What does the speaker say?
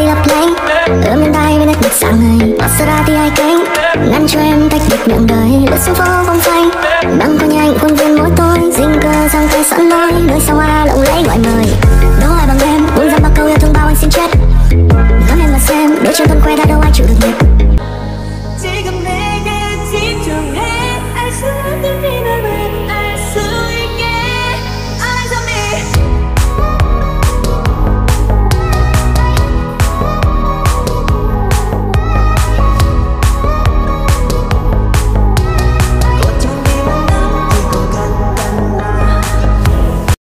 lấp lánh. Ở bên tai bên đất ngược sáng người Maserati hai cánh ngăn cho em cách biệt miệng đời. Lướt xuống phố vòng phanh băng qua nhanh khuôn viên mỗi tôi dinh cơ giang tay sẵn lối nơi sao hoa lộng lẫy gọi mời.